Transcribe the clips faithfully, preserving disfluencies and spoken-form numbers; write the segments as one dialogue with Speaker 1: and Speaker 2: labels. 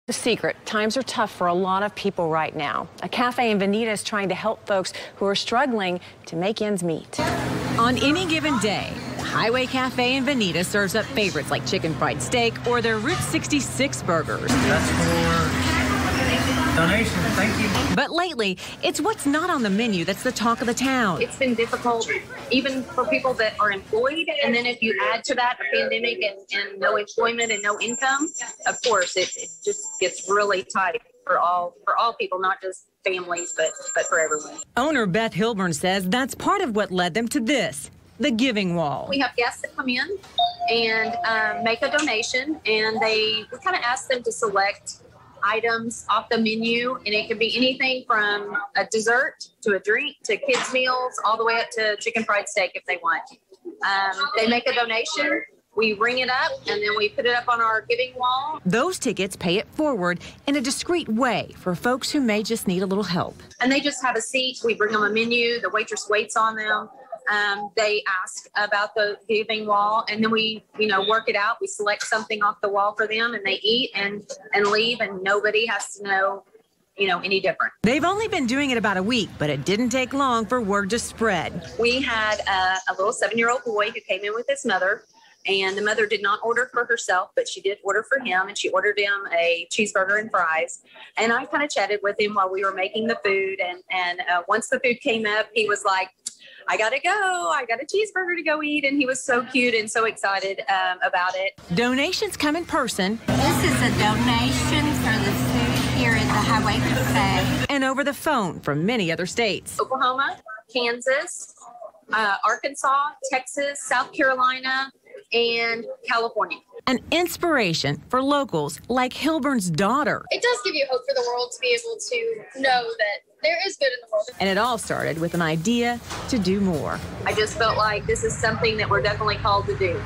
Speaker 1: The secret, times are tough for a lot of people right now. A cafe in Veneta is trying to help folks who are struggling to make ends meet.
Speaker 2: On any given day, the Highway Cafe in Veneta serves up favorites like chicken fried steak or their Route sixty-six burgers.
Speaker 3: That's for donations, thank you.
Speaker 2: But lately, it's what's not on the menu that's the talk of the town.
Speaker 4: It's been difficult even for people that are employed, and then if you add to that a pandemic and, and no employment and no income, of course it, it just gets really tight for all for all people, not just families, but but for everyone.
Speaker 2: Owner Beth Hilburn says that's part of what led them to this, the giving wall.
Speaker 4: We have guests that come in and um, make a donation, and they we kind of ask them to select items off the menu, and it can be anything from a dessert to a drink to kids meals, all the way up to chicken fried steak if they want. Um, they make a donation, we ring it up, and then we put it up on our giving wall.
Speaker 2: Those tickets pay it forward in a discreet way for folks who may just need a little help.
Speaker 4: And they just have a seat. We bring them a menu. The waitress waits on them. Um, they ask about the giving wall, and then we, you know, work it out. We select something off the wall for them, and they eat and, and leave, and nobody has to know, you know, any different.
Speaker 2: They've only been doing it about a week, but it didn't take long for word to spread.
Speaker 4: We had a, a little seven-year-old boy who came in with his mother, and the mother did not order for herself, but she did order for him, and she ordered him a cheeseburger and fries. And I kind of chatted with him while we were making the food, and, and uh, once the food came up, he was like, I gotta go, I got a cheeseburger to go eat, and he was so cute and so excited um, about it.
Speaker 2: Donations come in person.
Speaker 5: This is a donation for the food here at the Highway Cafe.
Speaker 2: And over the phone from many other states.
Speaker 4: Oklahoma, Kansas, uh, Arkansas, Texas, South Carolina, and California.
Speaker 2: An inspiration for locals like Hilburn's daughter.
Speaker 6: It does give you hope for the world to be able to know that there is good in the world.
Speaker 2: And it all started with an idea to do more.
Speaker 4: I just felt like this is something that we're definitely called to do.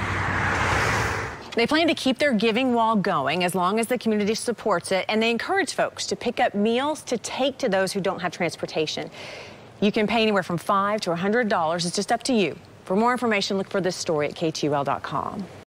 Speaker 1: They plan to keep their giving wall going as long as the community supports it, and they encourage folks to pick up meals to take to those who don't have transportation. You can pay anywhere from five to one hundred dollars. It's just up to you. For more information, look for this story at K T U L dot com.